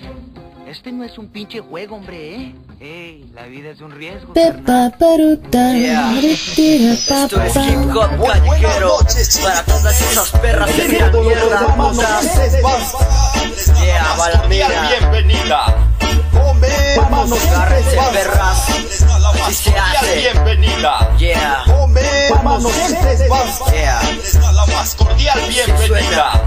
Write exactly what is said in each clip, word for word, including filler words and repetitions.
Este no es un pinche juego, hombre, ¿eh? Ey, la vida es un riesgo. Pepa Paruta, Yeah. retira papá. Esto es hip hop callejero para todas esas perras que tiran mierda, putas. Yeah, va la mía. Bienvenida. Vamos, agárrense, perras. Así se hace. Bienvenida. Yeah. Vamos, Yeah. la más cordial bienvenida.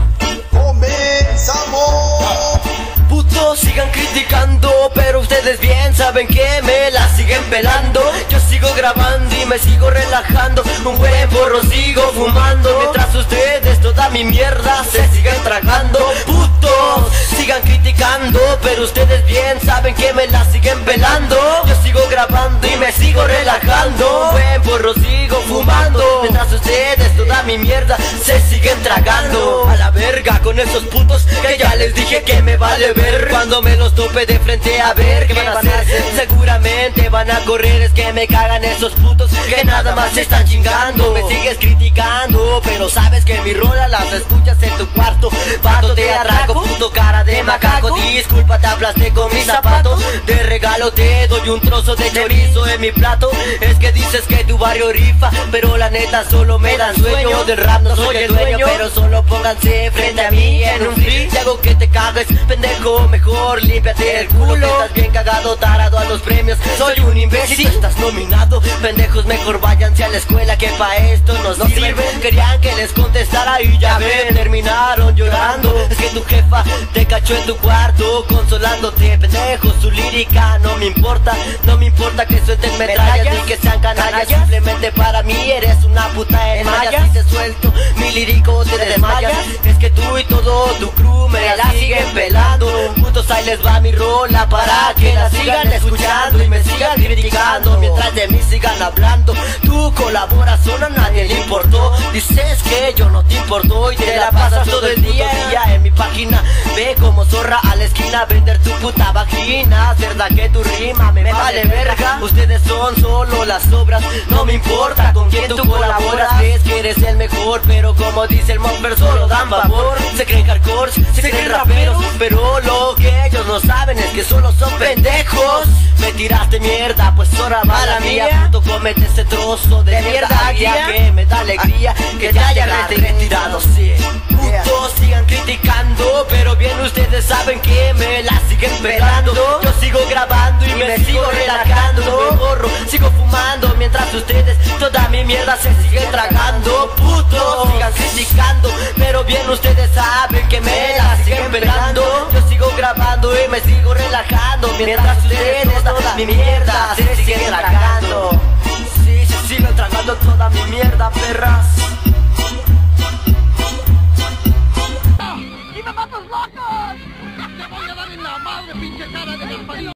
Comenzamos. Putos sigan criticando, pero ustedes bien saben que me la siguen pelando. Yo sigo grabando y me sigo relajando. Un buen porro sigo fumando, mientras ustedes toda mi mierda se siguen tragando. Putos sigan criticando, pero ustedes bien saben que me la siguen pelando. Yo sigo grabando y me sigo relajando. Un buen porro sigo fumando, mientras ustedes toda mi mierda se siguen tragando. A la verga con esos putos que ya les dije que me vale ver. Cuando me los tope de frente a ver qué van a hacer. Seguramente van a correr, es que me cagan esos putos que nada más se están chingando. Me sigues criticando, pero sabes que mi rola las escuchas en tu cuarto. Pato te atraco, puto cara de macaco. Disculpa, te hablaste con mis zapatos. De regalo te doy un trozo de chorizo en mi plato. Es que dices que tu barrio rifa, pero la neta solo me dan sueño. Del rap no soy el dueño, pero solo pónganse frente a mí en un free. Y hago que te cagues, pendejo. Mejor límpiate el culo, estás bien cagado, tarado a los premios. Soy un imbécil, estás nominado. Pendejos, mejor váyanse a la escuela, que pa' esto nos no sirven. Querían que les contestara y ya ven, terminaron llorando. Es que tu jefa te cachó en tu cuarto, consolándote. Pendejos, su lírica no me importa. No me importa que suelten metrallas ni que sean canallas. Simplemente para mí eres una puta en malla. Si te suelto mi lírico te desmayas. Es que tú y todo tu crew me la siguen pelando. Putos, ahí les va mi rola para que la sigan escuchando y me sigan criticando, mientras de mí sigan hablando. Tu colaboración a nadie le importó. Dices que yo no te importo y te la pasas todo el día en mi página. Ve como zorra a la esquina vender tu puta vagina. Es verdad que tu rima me vale verga. Ustedes son solo las obras, no me importa con quién tú colaboras. Ves que eres el mejor, pero como dice el Monfer solo dan favor. Se creen hardcore, se creen raperos, pero lo que ellos no saben es que solo son pendejos. Me tiraste mierda, pues ahora va la mía. Puto, comete ese trozo de mierda guía, que me da alegría que te haya retirado, sí. Putos, sigan criticando, pero bien ustedes saben que me la siguen pelando. Yo sigo grabando y me sigo relajando. Me borro, sigo fumando, mientras ustedes toda mi mierda se siguen tragando. Putos, sigan criticando, pero bien ustedes saben que me la siguen pelando. Yo sigo grabando y me sigo relajando, mientras ustedes toda mi mierda se siguen tragando. Sí, se siguen tragando toda mi mierda, perras.